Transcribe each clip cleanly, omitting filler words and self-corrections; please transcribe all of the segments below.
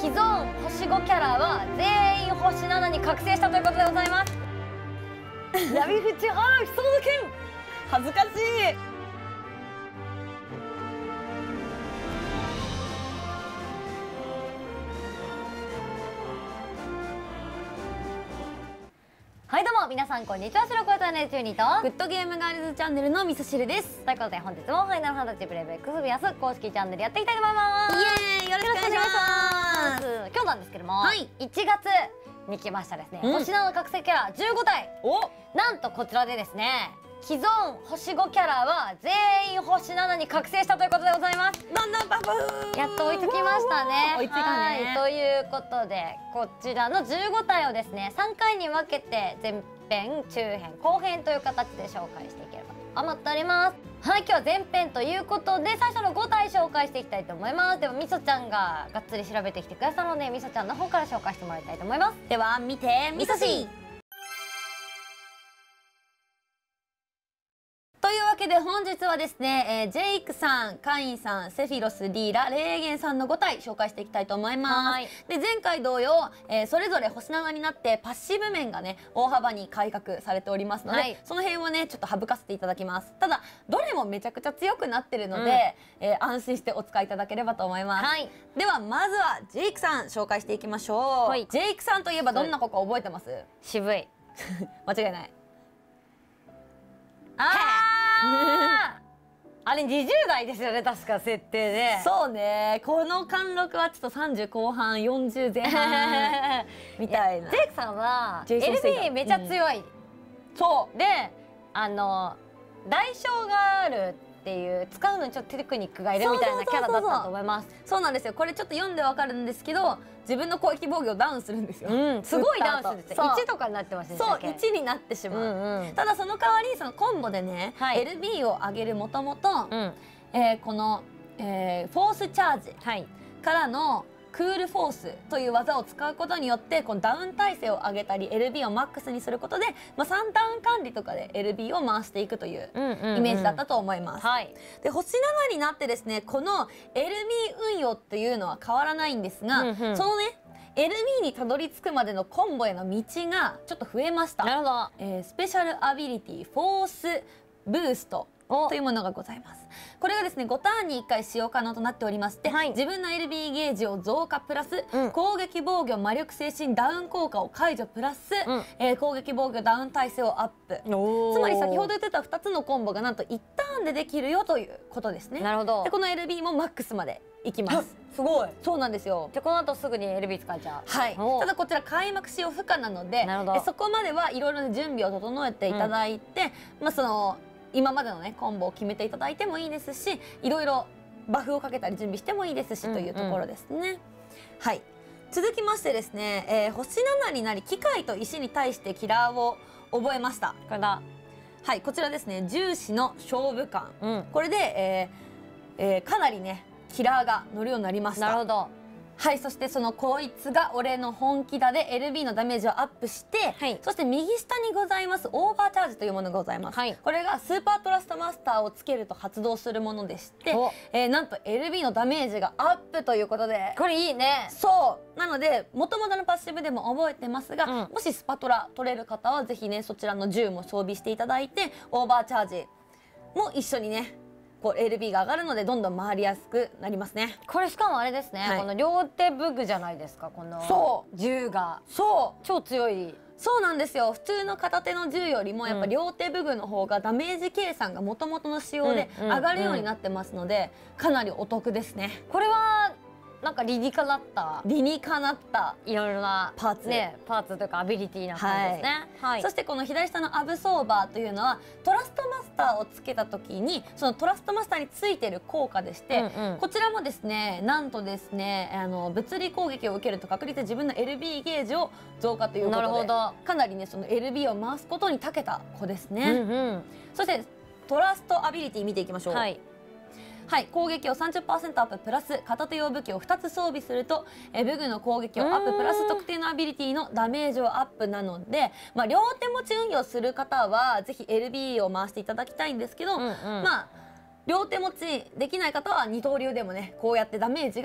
既存星5キャラは全員星7に覚醒したということでございます。闇淵原人の剣、恥ずかしい。はいどうも皆さんこんにちは、白子とね中にとグッドゲームガールズチャンネルの味噌汁です。 ということで本日もファイナルファンタジーブレイブ X ビアス公式チャンネルやっていきたいと思います。 イエーイ、よろしくお願いします。 今日なんですけども、 はい、 1月に来ましたですね、星7の覚醒キャラ15体。なんとこちらでですね、既存星5キャラは全員星7に覚醒したということでございます。 どんどんパフー、 やっと追いつきましたね。 追いついたね。 ということでこちらの15体をですね3回に分けて前編、中編、後編という形で紹介していければと思っております。はい、今日は前編ということで最初の5体紹介していきたいと思います。でもみそちゃんががっつり調べてきてくださるのでみそちゃんの方から紹介してもらいたいと思います。 では見てみそし。というわけで本日はですね、ジェイクさん、カインさん、セフィロス、リーラ、レーゲンさんの5体紹介していきたいと思います。で前回同様、それぞれ星7になってパッシブ面がね大幅に改革されておりますので、その辺をねちょっと省かせていただきます。ただどれもめちゃくちゃ強くなってるので、安心してお使いいただければと思います。ではまずはジェイクさん紹介していきましょう。ジェイクさんといえばどんな子か覚えてます？ 渋い間違いない。 あれ20代ですよね、確か設定で。 そうね、この貫禄はちょっと30後半40前半みたいな。 ジェイクさんは LB めちゃ強い、 そうで代償があるっていう使うのにちょっとテクニックがいるみたいなキャラだったと思います。 そうなんですよ。これちょっと読んでわかるんですけど、自分の攻撃防御をダウンするんですよ。 すごいダウンするんですよ。1とかになってましたね。 そう、1になってしまう。ただその代わりそのコンボでね、LB を上げるもともとこのフォースチャージからのクールフォースという技を使うことによってこのダウン耐性を上げたり LB をマックスにすることで、3ダウン管理とかで LB を回していくというイメージだったと思います。で星7になってですね、この LB 運用っていうのは変わらないんですが、そのね LB にたどり着くまでのコンボへの道がちょっと増えました。スペシャルアビリティフォースブーストというものがございます。これがですね5ターンに1回使用可能となっておりまして、自分の LB ゲージを増加プラス、攻撃防御魔力精神ダウン効果を解除プラス、攻撃防御ダウン耐性をアップ。つまり先ほど言ってた2つのコンボがなんと1ターンでできるよということですね。なるほど。でこの LB もマックスまでいきます。 すごい。 そうなんですよ。 じゃこの後すぐに LB 使えちゃう。 はい。ただこちら開幕使用不可なので、そこまではいろいろな準備を整えていただいて、その今までのねコンボを決めていただいてもいいですし、いろいろバフをかけたり準備してもいいですしというところですね。はい。続きましてですね、星7になり機械と石に対してキラーを覚えました。これだ。はい、こちらですね、重視の勝負感。これで、かなりねキラーが乗るようになりました。なるほど。はい、そしてそのこいつが俺の本気だで LB のダメージをアップして、そして右下にございますオーバーチャージというものがございます。これがスーパートラストマスターをつけると発動するものでして、なんと LB のダメージがアップということで、 これいいね。 そうなので元々のパッシブでも覚えてますが、もしスパトラ取れる方はぜひねそちらの銃も装備していただいて、オーバーチャージも一緒にねこう LB が上がるのでどんどん回りやすくなりますね。 これしかもあれですね、この両手武具じゃないですか、この銃が。そう超強い。 そうなんですよ。普通の片手の銃よりもやっぱ両手武具の方がダメージ計算が元々の仕様で上がるようになってますので、かなりお得ですね。 これはなんか理にかなったいろいろなパーツね、パーツというかアビリティな感じですね。 そしてこの左下のアブソーバーというのはトラストマスターをつけた時にそのトラストマスターについてる効果でして、こちらもですねなんとですね物理攻撃を受けると確率で自分の LB ゲージを増加ということで、かなりねその LB を回すことに長けた子ですね。そしてトラストアビリティ見ていきましょう。はい、攻撃を 30% アッププラス片手用武器を2つ装備すると武具の攻撃をアッププラス特定のアビリティのダメージをアップなので、両手持ち運用する方はぜひ LB を回していただきたいんですけど、両手持ちできない方は二刀流でもねこうやってダメージが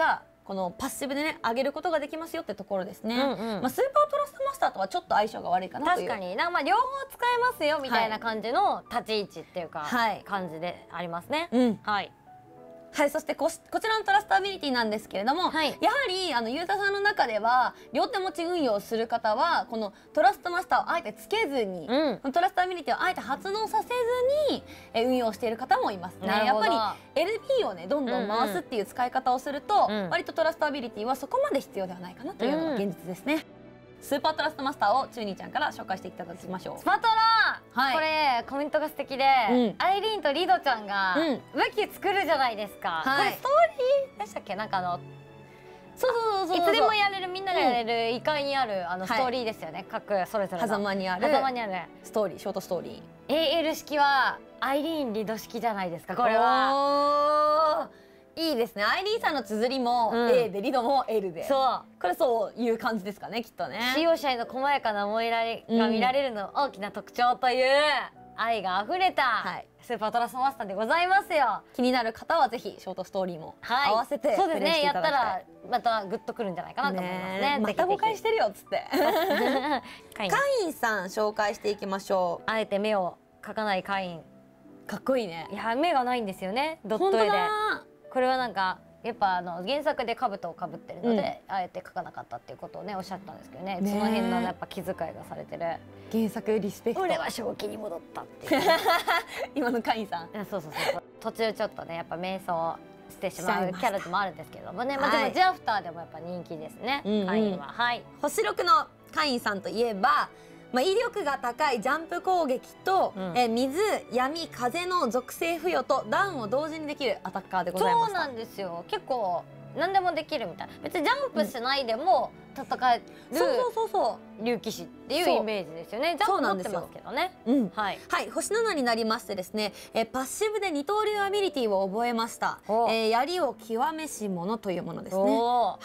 このパッシブでね上げることができますよってところですね。スーパートラストマスターとはちょっと相性が悪いかなという。 確かになんかまあ両方使えますよみたいな感じの立ち位置っていうか、感じでありますね。 はい、そしてこちらのトラストアビリティなんですけれども、やはりユーザーさんの中では両手持ち運用する方はこのトラストマスターをあえてつけずに、トラストアビリティをあえて発動させずに運用している方もいますね。やっぱり LB をねどんどん回すっていう使い方をすると、割とトラストアビリティはそこまで必要ではないかなというのが現実ですね。スーパートラストマスターをチューニーちゃんから紹介していただきましょう。 スパトラ、これコメントが素敵で、アイリーンとリドちゃんが武器作るじゃないですか。これストーリーでしたっけ？なんかそういつでもやれるみんながやれる異界にあるストーリーですよね。各それぞれの狭間にあるストーリー、ショートストーリー。 AL 式はアイリーンリド式じゃないですか。これはいいですね。アイリーンさんの綴りも A で、リドも L で。これそういう感じですかね、きっとね。 使用者への細やかな思いやりが見られるの大きな特徴という愛が溢れたスーパートラストマスターでございますよ。 気になる方はぜひショートストーリーも合わせてプレイしていただきたい。 そうですね。やったらまたグッとくるんじゃないかなと思いますね。 また誤解してるよっつって。カインさん紹介していきましょう。 あえて目を描かないカイン。 かっこいいね。 いや目がないんですよね。ドット絵で。これはなんかやっぱ原作で兜をかぶってるので、あえて描かなかったっていうことをねおっしゃったんですけどね。その辺のやっぱ気遣いがされてる。 原作リスペクト。 俺は正気に戻ったっていう。 今のカインさん。 そう。途中ちょっとねやっぱ瞑想してしまうキャラでもあるんですけどもね。まあでもジアフターでもやっぱ人気ですね。カインは。 星6のカインさんといえば。威力が高いジャンプ攻撃と、水、闇、風の属性付与とダウンを同時にできるアタッカーでございます。 そうなんですよ。結構何でもできるみたいな。別にジャンプしないでも戦える竜騎士っていうイメージですよね。ジャンプ持ってますけどね。 はい、星7になりましてですね、パッシブで二刀流アビリティを覚えました。槍を極めし者というものですね。はい、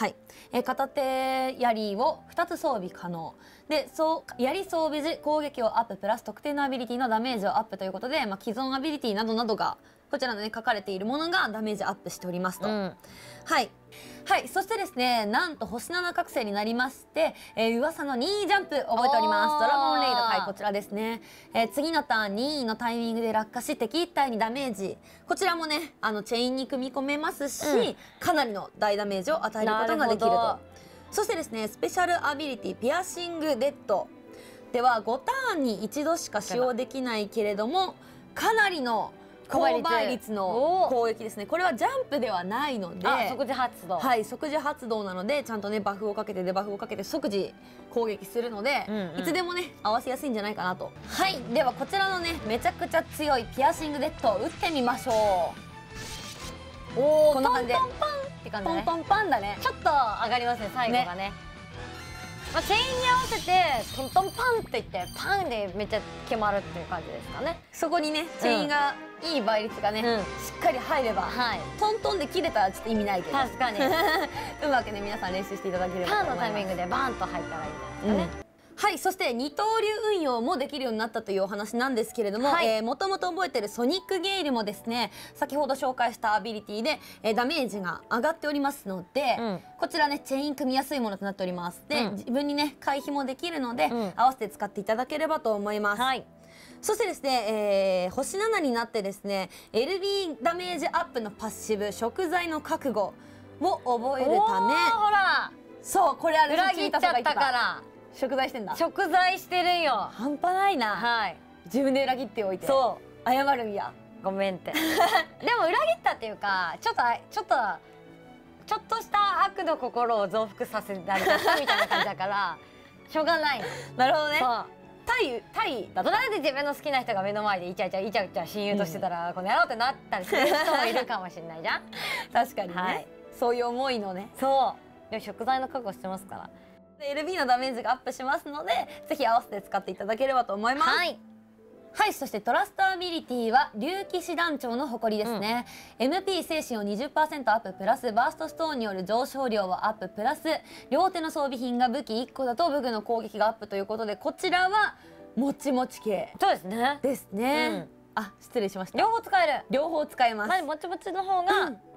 片手槍を2つ装備可能。で、槍装備時攻撃をアッププラス特定のアビリティのダメージをアップということで、既存アビリティなどなどがこちらのね書かれているものがダメージアップしておりますと。そしてですね、なんと星7覚醒になりまして、噂の2ジャンプ覚えております。ドラゴンレイドこちらですね。次のターン2のタイミングで落下し敵一体にダメージ、こちらもねチェーンに組み込めますし、かなりの大ダメージを与えることができると。そしてですね、スペシャルアビリティピアシングデッドでは5ターンに1度しか使用できないけれども、かなりの高倍率の攻撃ですね。これはジャンプではないので即時発動。 即時発動なので、ちゃんとねバフをかけてデバフをかけて即時攻撃するので、いつでもね合わせやすいんじゃないかなと。ではこちらのねめちゃくちゃ強いピアシングデッドを打ってみましょう。こんな感じでポンポンパンって感じでね。 ポンポンパンだね。 ちょっと上がりますね最後がね。チェーンに合わせてトントンパンっていってパンでめっちゃ決まるっていう感じですかね。 そこにねチェーンがいい倍率がねしっかり入れば、トントンで切れたらちょっと意味ないけど、 確かにうまくね皆さん練習していただければと思います。 パンのタイミングでバンと入ったらいいんじゃないですかね。 そして二刀流運用もできるようになったというお話なんですけれども、もともと覚えているソニックゲイルもですね、先ほど紹介したアビリティで、ダメージが上がっておりますので、こちらねチェーン組みやすいものとなっております。で、自分にね回避もできるので、合わせて使っていただければと思います。そしてですね、星7になってですね LB ダメージアップのパッシブ食材の覚悟を覚えるため、そうこれあれ裏切っちゃったから食材してんだ。 食材してるよ。 半端ないな。自分で裏切っておいて謝るんや。 ごめんってでも裏切ったっていうかちょっとした悪の心を増幅させられたみたいな感じだからしょうがない。 なるほどね。対だとなんで自分の好きな人が目の前でイチャイチャ親友としてたらこの野郎ってなったりする人もいるかもしれないじゃん。 確かにね、そういう思いのね。 でも食材の覚悟してますから。 LB のダメージがアップしますので、ぜひ合わせて使っていただければと思います。そしてトラストアビリティは竜騎士団長の誇りですね。MP 精神を 20% アッププラスバーストストーンによる上昇量をアッププラス両手の装備品が武器1個だと武具の攻撃がアップということで、こちらはもちもち系ですね。 失礼しました。 両方使える。 両方使えます。 もちもちの方が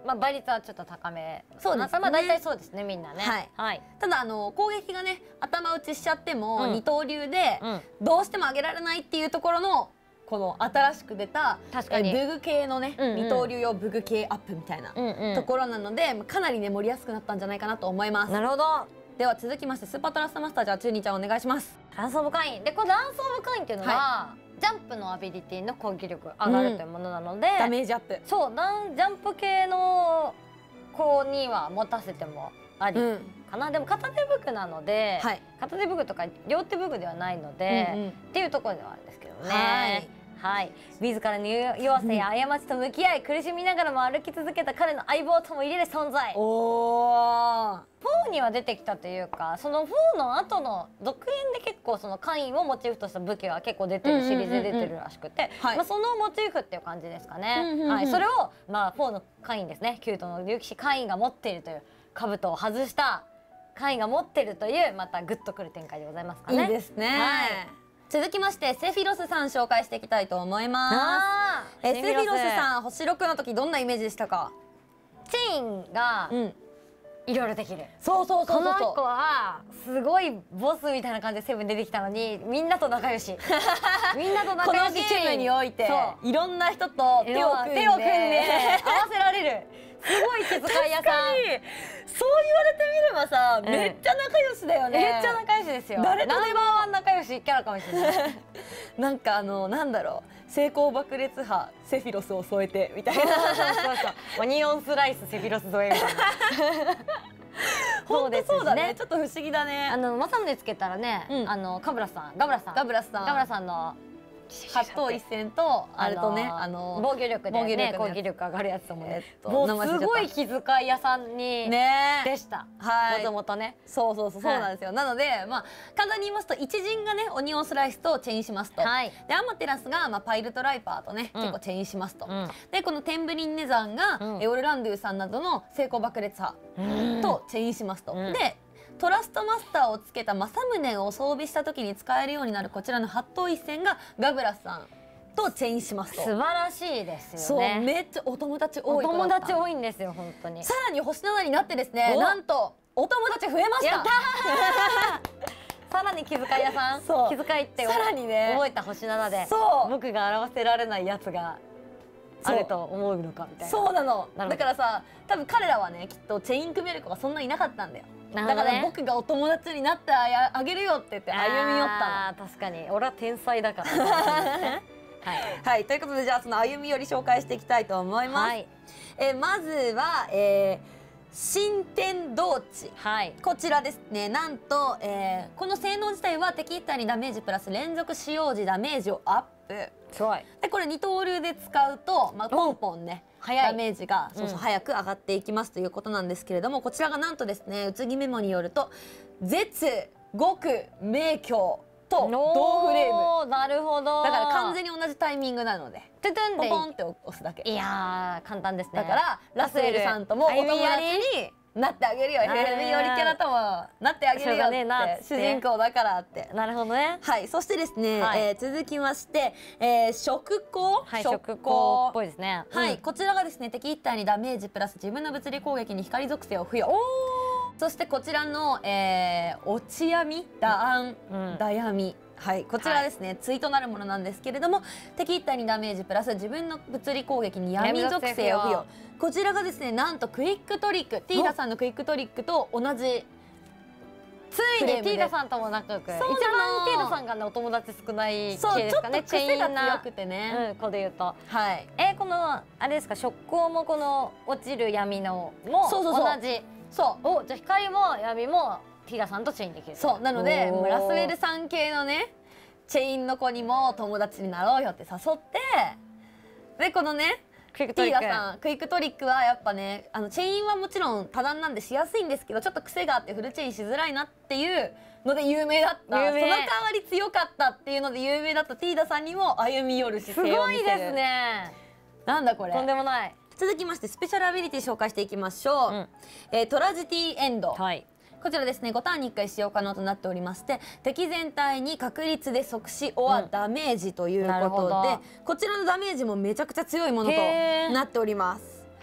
倍率はちょっと高め。 そうですね。 まあ大体そうですね、みんなね。 はい。ただ攻撃がね頭打ちしちゃっても二刀流でどうしても上げられないっていうところのこの新しく出たブグ系のね二刀流用ブグ系アップみたいなところなのでかなりね盛りやすくなったんじゃないかなと思います。 なるほど。 では続きましてスーパートラストマスター、じゃあチューニーちゃんお願いします。 ダンスオブカインで、このダンスオブカインっていうのはジャンプのアビリティの攻撃力上がるというものなので、 ダメージアップ。 そう、ジャンプ系の子には持たせてもありかな。でも片手武具なので、片手武具とか両手武具ではないのでっていうところではあるんですけどね。はい、自らの弱さや過ちと向き合い苦しみながらも歩き続けた彼の相棒ともいえる存在。4には出てきたというか、その4の後の続編で結構そのカインをモチーフとした武器が結構出てるシリーズで出てるらしくて、そのモチーフっていう感じですかね。それを4のカインですね、キュートの竜騎士カインが持っているという兜を外したカインが持っているというまたグッとくる展開でございますかね。 いいですね。続きましてセフィロスさん紹介していきたいと思います。セフィロスさん星6の時どんなイメージでしたか？ チェーンがいろいろできる。 そうそうそうそう。 この子はすごいボスみたいな感じでセブン出てきたのにみんなと仲良し。みんなと仲良し。 このゲームにおいていろんな人と手を組んで合わせられる。すごい気遣い屋さん。そう言われてみればさ、めっちゃ仲良しだよね。 めっちゃ仲良しですよ。誰とでも仲良しキャラかもしれない。 なんかなんだろう、成功爆裂派セフィロスを添えてみたいな。 オニオンスライスセフィロス添えみたいな。 そうですね。ちょっと不思議だね。 マサムでつけたらね、ガブラさんの八頭一戦とあれとね防御力でね攻撃力上がるやつともね、もうすごい気遣い屋さんにでした。もともとね。 そうなんですよ。なので簡単に言いますと一陣がねオニオンスライスとチェインしますと、でアマテラスがパイルトライパーとね結構チェインしますと、でこのテンブリンネザンがオルランドゥさんなどの成功爆裂派とチェインしますと。でトラストマスターをつけた政宗を装備した時に使えるようになるこちらの八頭一戦がガブラスさんとチェインしますと。 素晴らしいですよね。 そう、めっちゃお友達多い。 お友達多いんですよ本当に。 さらに星7になってですね、なんとお友達増えました。 やったー。さらに気遣い屋さん、気遣いってさらにね覚えた星7で僕が表せられないやつがあると思うのかみたいな。 そうなの。だからさ、多分彼らはねきっとチェイン組める子がそんなにいなかったんだよ。だから僕がお友達になってあげるよって言って歩み寄ったの。 確かに俺は天才だから。 はい、ということでじゃあその歩み寄り紹介していきたいと思います。まずは新天道地、こちらですね。なんと、この性能自体は敵1体にダメージプラス連続使用時ダメージをアップ。でこれ二刀流で使うと、ポンポンねダメージが早く上がっていきますということなんですけれども、こちらがなんとですね、宇津木メモによると絶極明鏡と同フレーム。 なるほど。 だから完全に同じタイミングなのでトゥトゥンでポンポンって押すだけ。 いやー簡単ですね。 だからラスウェルさんともお友達になってあげるよ、歩み寄りキャラともなってあげるよって主人公だからって。 なるほどね。 はい、そしてですね、続きまして食光、 食光っぽいですね。 はい、こちらがですね敵1体にダメージプラス自分の物理攻撃に光属性を付与。そしてこちらの落ち闇ダ闇、はい、こちらですね、対となるものなんですけれども、敵1体にダメージプラス自分の物理攻撃に闇属性を付与。こちらがですね、なんとクイックトリック、ティーダさんのクイックトリックと同じ。 ついにティーダさんとも仲良く。一番ティーダさんがねお友達少ない系ですかね。 ちょっと癖が強くてね。 子で言うと。 はい。 このあれですか、食光もこの落ちる闇のも同じ。そう。じゃあ光も闇もティーダさんとチェインできる。 そうなのでラスウェルさん系のねチェインの子にも友達になろうよって誘って、でこのねティーダさんクイックトリックはやっぱねチェインはもちろん多段なんでしやすいんですけど、ちょっと癖があってフルチェインしづらいなっていうので有名だった。その代わり強かったっていうので有名だったティーダさんにも歩み寄る姿勢を見せる。 すごいですね。 なんだこれ。 とんでもない。 続きましてスペシャルアビリティ紹介していきましょう。トラジティエンド。こちらですね、5ターンに1回使用可能となっておりまして、敵全体に確率で即死オアダメージということで、こちらのダメージもめちゃくちゃ強いものとなっております。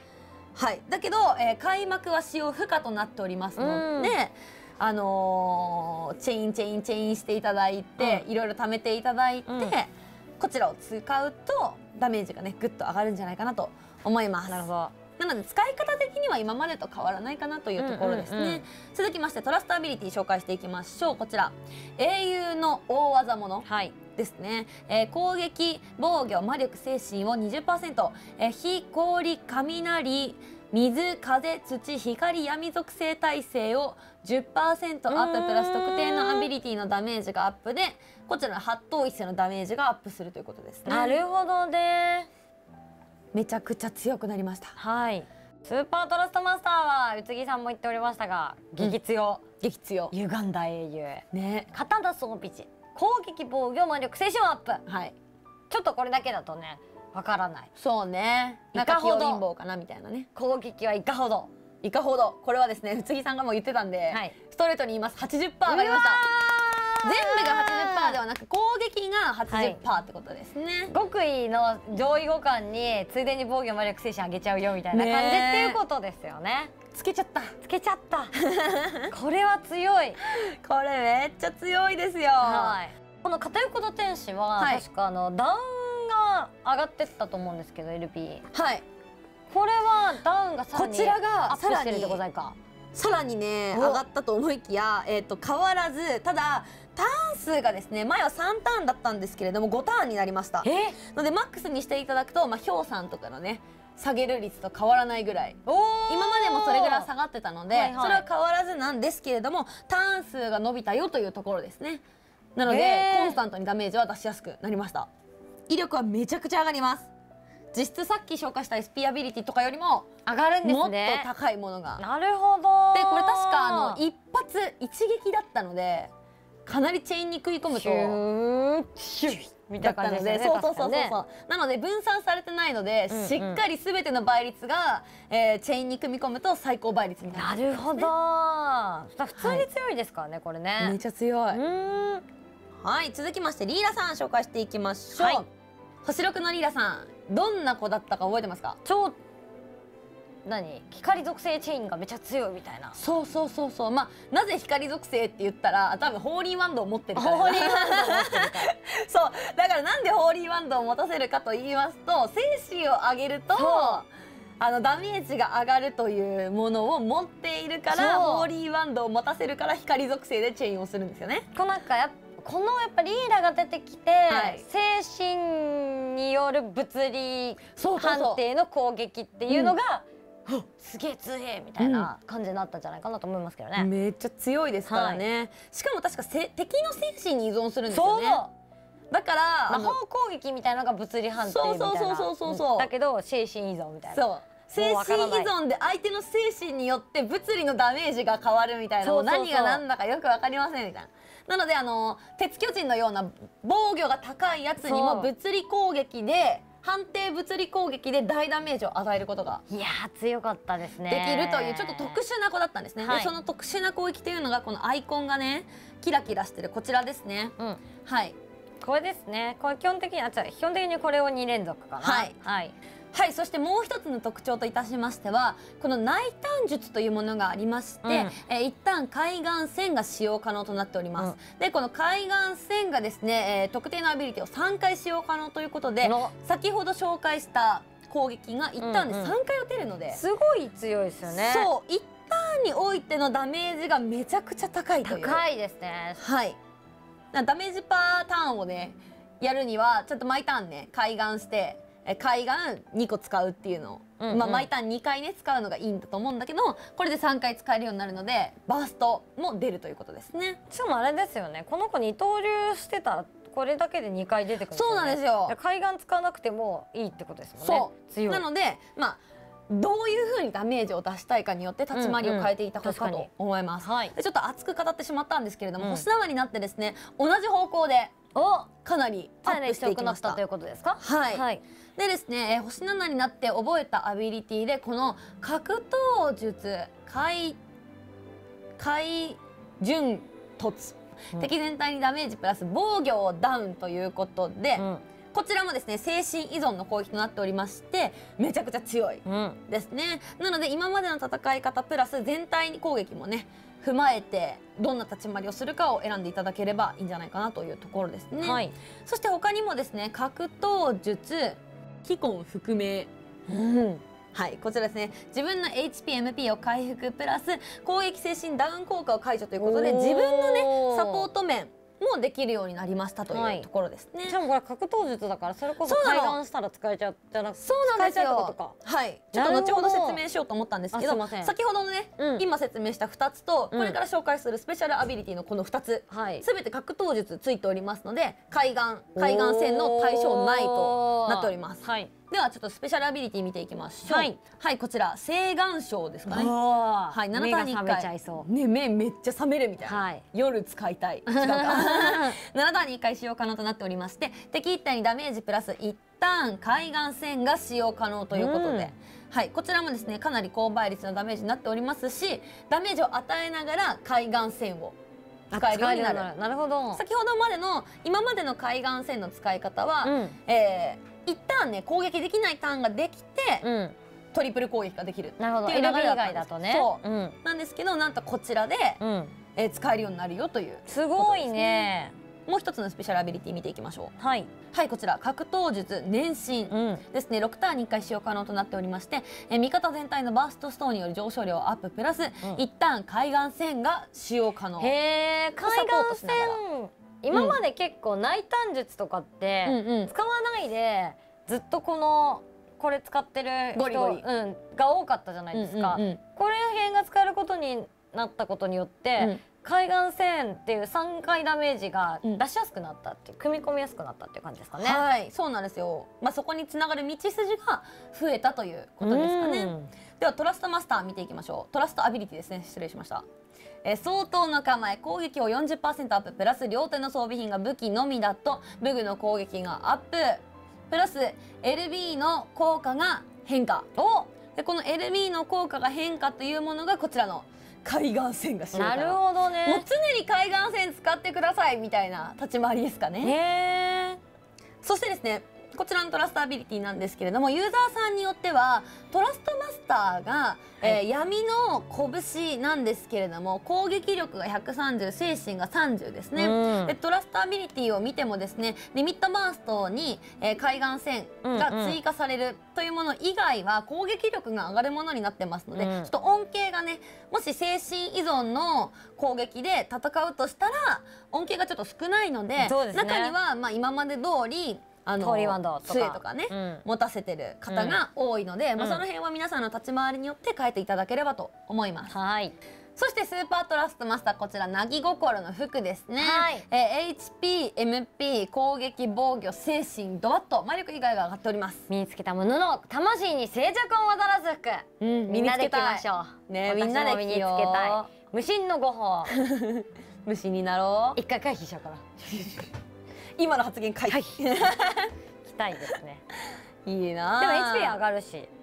はい、だけど、開幕は使用不可となっておりますので、チェインしていただいて、いろいろ貯めていただいて、こちらを使うとダメージがねぐっと上がるんじゃないかなと思います。 なるほど。 なので使い方的には今までと変わらないかなというところですね。続きましてトラストアビリティ紹介していきましょう。こちら英雄の大技ものですね、攻撃、防御、魔力、精神を 20%、火、氷、雷、水、風、土、光、闇属性耐性を 10% アッププラス特定のアビリティのダメージがアップで、こちらの8等一世のダメージがアップするということですね。 なるほどね。 めちゃくちゃ強くなりました。 はい。スーパートラストマスターは宇津木さんも言っておりましたが、激強、 激強、 歪んだ英雄ね。 刀装備時、攻撃、防御、魔力、精神をアップ。 はい。 ちょっとこれだけだとねわからない。 そうね。なんか器用貧乏かなみたいなね。 攻撃はいかほど。 いかほど。これはですね、宇津木さんがもう言ってたんで、ストレートに言います。80% 上がりました。全部が 80% ではなく攻撃が 80% ってことですね。 極意の上位互換についでに防御魔力精神上げちゃうよみたいな感じっていうことですよね。 つけちゃった。 つけちゃった。これは強い。 これめっちゃ強いですよ。 はい。この片横の天使は確かダウンが上がってったと思うんですけど LP。はい。これはダウンがさらにこちらがアップしてるってことか。 さらにね上がったと思いきや、変わらず、ただターン数がですね、前は3ターンだったんですけれども5ターンになりました。のでマックスにしていただくと、氷山とかのね下げる率と変わらないぐらい、今までもそれぐらい下がってたので、それは変わらずなんですけれども、ターン数が伸びたよというところですね。なのでコンスタントにダメージは出しやすくなりました。威力はめちゃくちゃ上がります。実質さっき紹介した SP アビリティとかよりも上がるんですね。 もっと高いものが。 なるほど。 でこれ確か一発一撃だったので、かなりチェーンに食い込むとシュッみたいな感じで、そうなので分散されてないので、しっかり全ての倍率が、チェーンに組み込むと最高倍率になる。 なるほど。普通に強いですからね、これね。 めっちゃ強い。はい、続きましてリーラさん紹介していきましょう。星6のリーラさん、どんな子だったか覚えてますか？光属性チェーンがめちゃ強いみたいな。そう。まあなぜ光属性って言ったら、多分ホーリーワンドを持ってるから。ホーリーワンドを持ってるから。そうだから、なんでホーリーワンドを持たせるかと言いますと、精神を上げるとダメージが上がるというものを持っているから、ホーリーワンドを持たせるから光属性でチェーンをするんですよね。 このやっぱリーダーが出てきて、精神による物理判定の攻撃っていうのがすげえ強いみたいな感じになったんじゃないかなと思いますけどね。 めっちゃ強いですからね。しかも確か敵の精神に依存するんですよね。だから魔法攻撃みたいなのが物理判定みたいなだけど精神依存みたいな。 精神依存で相手の精神によって物理のダメージが変わるみたいな、何が何だかよく分かりませんみたいな。なので鉄巨人のような防御が高いやつにも物理攻撃で、判定物理攻撃で大ダメージを与えることが強かったですね。 できるというちょっと特殊な子だったんですね。でその特殊な攻撃というのがこのアイコンがねキラキラしてるこちらですね。はい、これですね。これ基本的にこれを2連続かな。はい、そしてもう一つの特徴といたしましては、この内炭術というものがありまして、一旦海岸線が使用可能となっております。でこの海岸線がですね、特定のアビリティを3回使用可能ということで、先ほど紹介した攻撃が一旦で3回打てるので、 すごい強いですよね。 そう、一旦においてのダメージがめちゃくちゃ高いという。 高いですね。 はい、ダメージパーターンをねやるにはちょっと毎ターンね海岸して海岸2個使うっていうのを、毎ターン2回ね使うのがいいんだと思うんだけど、これで3回使えるようになるのでバーストも出るということですね。 しかもあれですよね、この子二刀流してたらこれだけで2回出てくるんですよね。 そうなんですよ。 海岸使わなくてもいいってことですもんね。そう強い。 なのでどういうふうにダメージを出したいかによって立ち回りを変えていた方かと思います。ちょっと熱く語ってしまったんですけれども、星7になってですね同じ方向でかなりアップしていきましたということですか。 はい。でですね、星7になって覚えたアビリティでこの格闘術海順突、敵全体にダメージプラス防御をダウンということで、 こちらもですね精神依存の攻撃となっておりましてめちゃくちゃ強いですね、なので今までの戦い方プラス全体に攻撃もね踏まえてどんな立ち回りをするかを選んでいただければいいんじゃないかなというところですね、はい、そして他にもですね格闘術気根復命、はい、こちらですね自分の HP、MP を回復プラス攻撃精神ダウン効果を解除ということで自分のねサポート面もできるようになりましたというところですね。 しかもこれ格闘術だからそれこそ海岸したら使えちゃうじゃなくてそうなんですよ。はい、ちょっと後ほど説明しようと思ったんですけど先ほどのね、今説明した2つとこれから紹介するスペシャルアビリティのこの2つ、すべて格闘術ついておりますので海岸線の対象内となっております。ではちょっとスペシャルアビリティ見ていきましょう。はい、こちら青眼症ですかね。はい、7ターンに1回ね目めっちゃ覚めるみたいな。夜使いたい。違うか。7ターンに1回使用可能となっておりまして敵1体にダメージプラス1ターン海岸線が使用可能ということで、はい、こちらもですねかなり高倍率のダメージになっておりますしダメージを与えながら海岸線を使えるようになる。なるほど。先ほどまでの今までの海岸線の使い方は、一旦ね攻撃できないターンができて、トリプル攻撃ができるっていう流れだったんです。そうなんですけどなんとこちらで、使えるようになるよというすごいね。 もう一つのスペシャルアビリティ見ていきましょう。はい、こちら格闘術粘心ですね、6ターンに1回使用可能となっておりまして味方全体のバーストストーンによる上昇量アッププラス一旦海岸線が使用可能。 へー、海岸線今まで結構内丹術とかって使わないでずっとこれ使ってる人が多かったじゃないですか。これ辺が使えることになったことによって海岸線っていう3回ダメージが出しやすくなったっていう組み込みやすくなったっていう感じですかね。 はい、そうなんですよ。そこにつながる道筋が増えたということですかね。ではトラストマスター見ていきましょう。トラストアビリティですね、失礼しました。相当の構え攻撃を 40% アッププラス両手の装備品が武器のみだと武具の攻撃がアッププラス LB の効果が変化。でこの LB の効果が変化というものがこちらの海岸線が使用可能。なるほどね。もう常に海岸線使ってくださいみたいな立ち回りですかね。そしてですねこちらのトラストアビリティなんですけれどもユーザーさんによってはトラストマスターが、闇の拳なんですけれども攻撃力が130精神が30ですね。でトラストアビリティを見てもですねリミットバーストに、海岸線が追加されるというもの以外は攻撃力が上がるものになってますので、ちょっと恩恵がねもし精神依存の攻撃で戦うとしたら恩恵がちょっと少ないので、中には今まで通り杖とかね、持たせてる方が多いので、その辺は皆さんの立ち回りによって変えていただければと思います。そしてスーパートラストマスターこちらなぎ心の服ですね。HP、MP 攻撃防御精神ドワッと魔力以外が上がっております。 身につけたものの魂に静寂をもたらす服、みんなで着ましょうね。みんなで身につけたい無心の5法無心になろう。 一回回避しちゃうから今の発言回避着たいですね。 いいな。 でも HP 上がるし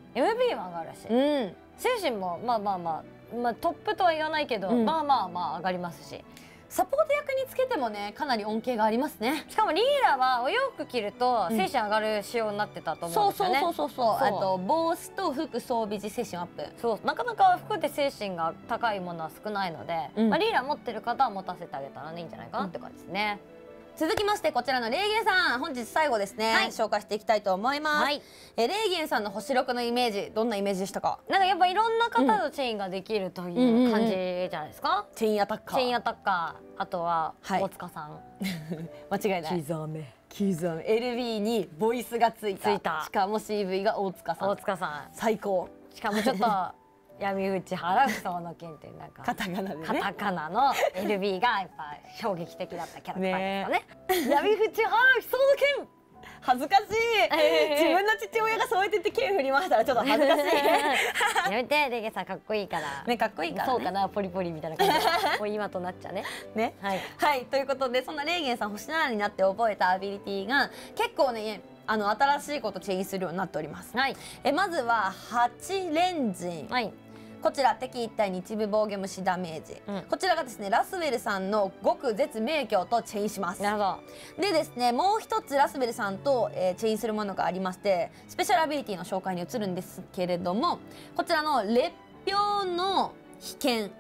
MP も上がるし、精神もトップとは言わないけど、上がりますしサポート役につけてもねかなり恩恵がありますね。 しかもリーダーはお洋服着ると精神上がる仕様になってたと思うんですよね。 あと帽子と服装備時精神アップ。 そうなかなか服で精神が高いものは少ないので、リーダー持ってる方は持たせてあげたらねいいんじゃないかなって感じですね。 続きましてこちらのレイゲンさん本日最後ですね、紹介していきたいと思います。レイゲンさんの星6のイメージどんなイメージでしたか？ なんかやっぱいろんな方のチェーンができるという感じじゃないですか。 チェーンアタッカー、 あとは大塚さん間違いない。刻め LB にボイスがついたしかも CV が大塚さん最高。 しかもちょっと闇討ち払うその剣っていうなんかカタカナでねカタカナの LB がやっぱ衝撃的だったキャラクターですかね。闇討ち払うその剣恥ずかしい自分の父親がそうやって言って剣振り回したらちょっと恥ずかしいやめてレゲさんかっこいいからね。かっこいいからね。 そうかなポリポリみたいな感じでもう今となっちゃね。 はいということでそんなレイゲンさん星7になって覚えたアビリティが結構ね新しいことチェインするようになっております。まずは8レンジン、 こちら敵1体に一部防御無視ダメージ、こちらがですねラスウェルさんの極絶名鏡とチェインします。 なるほど。でですねもう一つラスウェルさんと、チェインするものがありまして、スペシャルアビリティの紹介に移るんですけれども、こちらの烈氷の被験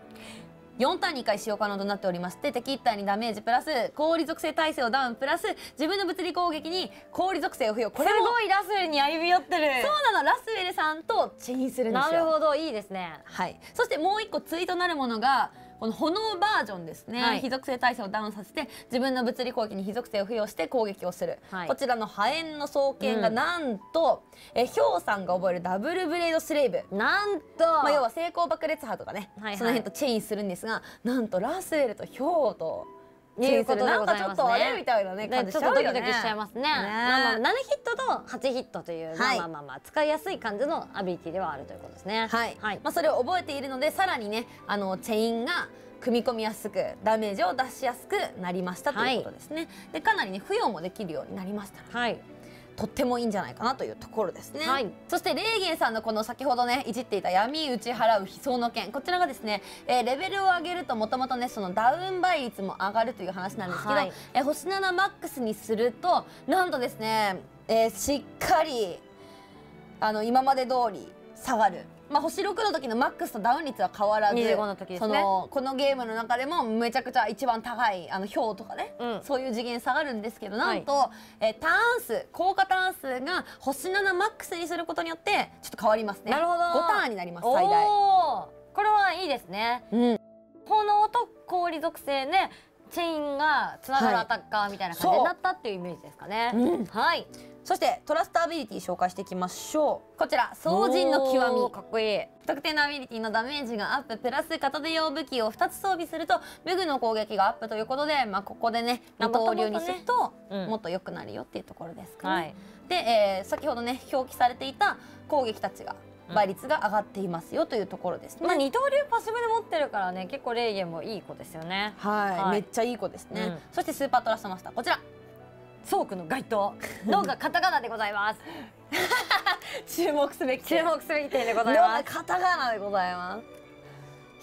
4ターンに1回使用可能となっておりまして、敵1体にダメージプラス氷属性耐性をダウンプラス自分の物理攻撃に氷属性を付与。 これもすごいラスウェルに歩み寄ってる。 そうなの、ラスウェルさんとチェインするんですよ。 なるほど、いいですね。 はい。そしてもう1個対となるものがこの炎バージョンですね、はい、非属性耐性をダウンさせて自分の物理攻撃に非属性を付与して攻撃をする、はい、こちらの破炎の双剣がなんと、ヒョウさんが覚えるダブルブレードスレイブ、 なんと、 要は成功爆裂波とかね、はいはい、その辺とチェインするんですが、なんとラスウェルとヒョウということでございますね。 なんかちょっとあれみたいなね感じしちゃうよね。 ちょっとドキドキしちゃいますね。まあ7ヒットと8ヒットという、はい、まあ使いやすい感じのアビリティではあるということですね。 はい。はい、まあそれを覚えているので、さらにねチェインが組み込みやすくダメージを出しやすくなりましたということですね。はい、でかなりね付与もできるようになりましたので、はい、とってもいいんじゃないかなというところですね。はい、そしてレーゲンさんのこの先ほどねいじっていた闇打ち払う悲壮の剣、こちらがですね、レベルを上げるともともとねそのダウン倍率も上がるという話なんですけど、はい、星7マックスにするとなんとですね、しっかり今まで通り下がる。まあ星6の時のマックスとダウン率は変わらず、 25の時ですね、 このゲームの中でもめちゃくちゃ一番高いヒョウとかね、そういう次元下がるんですけど、なんと、ターン数効果ターン数が星7マックスにすることによってちょっと変わりますね。なるほど、5ターンになります最大。 これはいいですね。炎と氷属性でチェインがつながるアタッカーみたいな感じになったっていうイメージですかね。はい。 そしてトラストアビリティ紹介していきましょう。こちら双刃の極み、 かっこいい。 特定のアビリティのダメージがアッププラス片手用武器を2つ装備すると武具の攻撃がアップということで、まあここでね二刀流にするともっと良くなるよっていうところですかね。はい、で、先ほどね表記されていた攻撃たちが倍率が上がっていますよというところですね。 まあ二刀流パッシブで持ってるからね、結構レーゲンもいい子ですよね。 はい、めっちゃいい子ですね。そしてスーパートラストマスターこちら。 ソークの該当脳がカタカナでございます注目すべき点でございます。 カタカナでございます。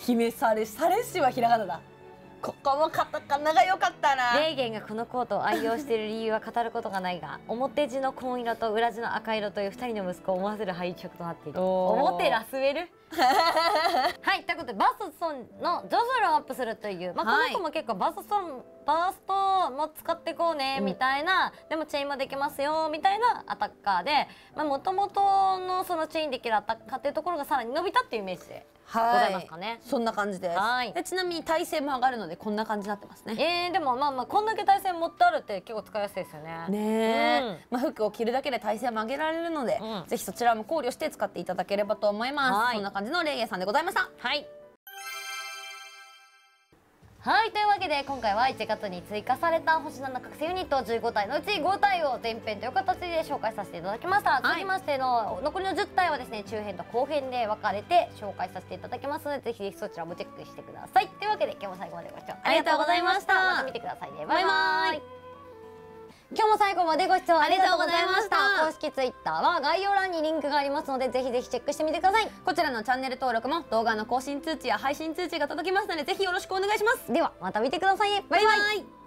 姫サレしはひらがなだ。ここもカタカナが良かったな。 レーゲンがこのコートを愛用している理由は語ることがないが、表地の紺色と裏地の赤色という2人の息子を思わせる配色となっている。表ラスウェルはい、ということでバーストソンのジョジョをアップするという、まあ、この子も結構バーストも使っていこうねみたいな、でもチェインもできますよみたいなアタッカーで、もともとのそのチェインできるアタッカーっていうところがさらに伸びたっていうイメージでございますかね。 そんな感じです。でちなみに耐性も上がるのでこんな感じになってますね。 でもまあこんだけ耐性持ってあるって結構使いやすいですよね。 ねえ、服を着るだけで耐性も上げられるので、ぜひそちらも考慮して使っていただければと思います。そんな感じのレーゲンさんでございました。 はい、というわけで今回は1月に追加された星7覚醒ユニット15体のうち5体を前編という形で紹介させていただきました。続きましての残りの10体はですね中編と後編で分かれて紹介させていただきますので、ぜひぜひそちらもチェックしてください。というわけで今日も最後までご視聴ありがとうございました。また見てくださいね。バイバイ。今日も最後までご視聴ありがとうございました。公式ツイッターは概要欄にリンクがありますので、ぜひぜひチェックしてみてください。 こちらのチャンネル登録も動画の更新通知や配信通知が届きますので、ぜひよろしくお願いします。 ではまた見てくださいね。バイバイ。